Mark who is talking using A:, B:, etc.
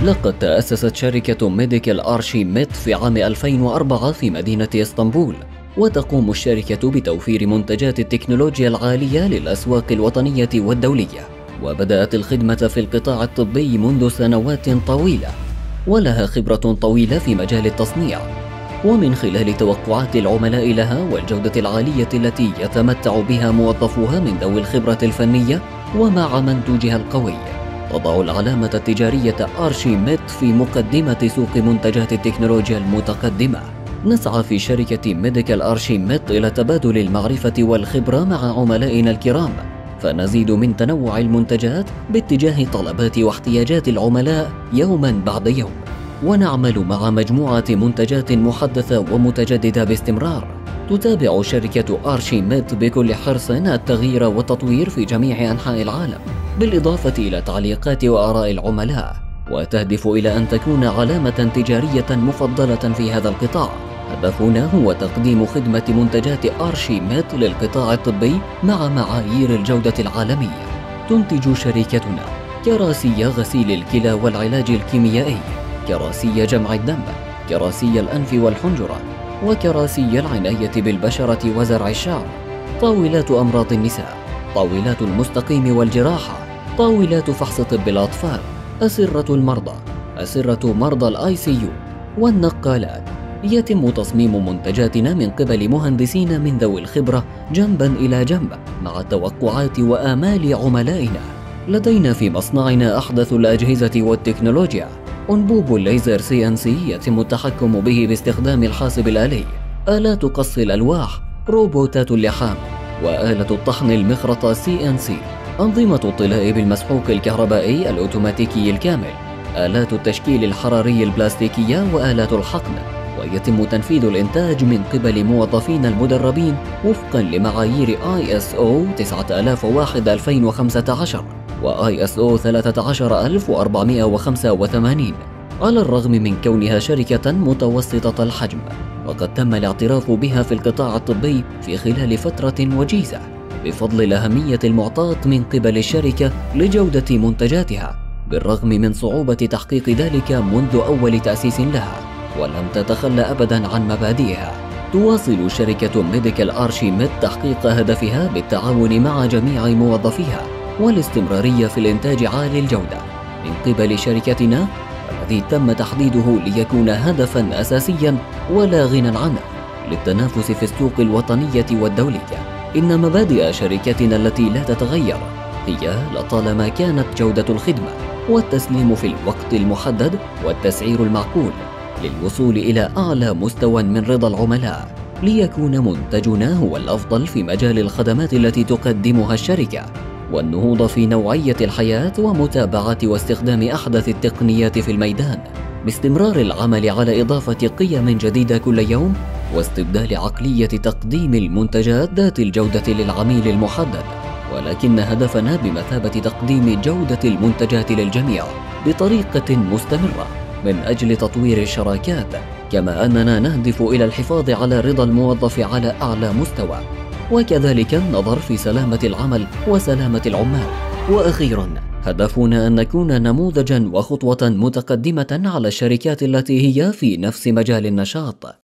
A: لقد تأسست شركة ميديكال أرشي ميد في عام 2004 في مدينة اسطنبول، وتقوم الشركة بتوفير منتجات التكنولوجيا العالية للأسواق الوطنية والدولية. وبدأت الخدمة في القطاع الطبي منذ سنوات طويلة، ولها خبرة طويلة في مجال التصنيع. ومن خلال توقعات العملاء لها والجودة العالية التي يتمتع بها موظفوها من ذوي الخبرة الفنية ومع منتوجها القوي، تضع العلامة التجارية أرشي ميد في مقدمة سوق منتجات التكنولوجيا المتقدمة. نسعى في شركة ميديكال أرشي ميد إلى تبادل المعرفة والخبرة مع عملائنا الكرام، فنزيد من تنوع المنتجات باتجاه طلبات واحتياجات العملاء يوما بعد يوم، ونعمل مع مجموعة منتجات محدثة ومتجددة باستمرار. تتابع شركة أرشي ميد بكل حرص التغيير والتطوير في جميع أنحاء العالم، بالإضافة إلى تعليقات وآراء العملاء، وتهدف إلى أن تكون علامة تجارية مفضلة في هذا القطاع. هدفنا هو تقديم خدمة منتجات أرشي ميد للقطاع الطبي مع معايير الجودة العالمية. تنتج شركتنا كراسي غسيل الكلى والعلاج الكيميائي، كراسي جمع الدم، كراسي الأنف والحنجرة، وكراسي العناية بالبشرة وزرع الشعر، طاولات أمراض النساء، طاولات المستقيم والجراحة، طاولات فحص طب الأطفال، أسرة المرضى، أسرة مرضى الICU، والنقالات. يتم تصميم منتجاتنا من قبل مهندسين من ذوي الخبرة جنبا إلى جنب مع توقعات وآمال عملائنا. لدينا في مصنعنا أحدث الأجهزة والتكنولوجيا: أنبوب الليزر CNC يتم التحكم به باستخدام الحاسب الآلي، آلات قص الألواح، روبوتات اللحام، وآلة الطحن المخرطة CNC، أنظمة الطلاء بالمسحوق الكهربائي الأوتوماتيكي الكامل، آلات التشكيل الحراري البلاستيكية، وآلات الحقن. ويتم تنفيذ الإنتاج من قبل موظفين المدربين وفقا لمعايير ISO 9001-2015 و ISO 13485. على الرغم من كونها شركة متوسطة الحجم، وقد تم الاعتراف بها في القطاع الطبي في خلال فترة وجيزة بفضل الأهمية المعطاة من قبل الشركة لجودة منتجاتها، بالرغم من صعوبة تحقيق ذلك منذ أول تأسيس لها، ولم تتخلى أبدا عن مبادئها. تواصل شركة ميديكال أرشي ميد تحقيق هدفها بالتعاون مع جميع موظفيها والاستمرارية في الإنتاج عالي الجودة من قبل شركتنا، والذي تم تحديده ليكون هدفا أساسيا ولا غنى عنه للتنافس في السوق الوطنية والدولية. إن مبادئ شركتنا التي لا تتغير هي لطالما كانت جودة الخدمة، والتسليم في الوقت المحدد، والتسعير المعقول، للوصول إلى أعلى مستوى من رضا العملاء، ليكون منتجنا هو الأفضل في مجال الخدمات التي تقدمها الشركة، والنهوض في نوعية الحياة ومتابعة واستخدام أحدث التقنيات في الميدان، باستمرار العمل على إضافة قيم جديدة كل يوم، واستبدال عقلية تقديم المنتجات ذات الجودة للعميل المحدد. ولكن هدفنا بمثابة تقديم جودة المنتجات للجميع بطريقة مستمرة من أجل تطوير الشراكات، كما أننا نهدف إلى الحفاظ على رضا الموظف على أعلى مستوى، وكذلك النظر في سلامة العمل وسلامة العمال. وأخيرا، هدفنا أن نكون نموذجا وخطوة متقدمة على الشركات التي هي في نفس مجال النشاط.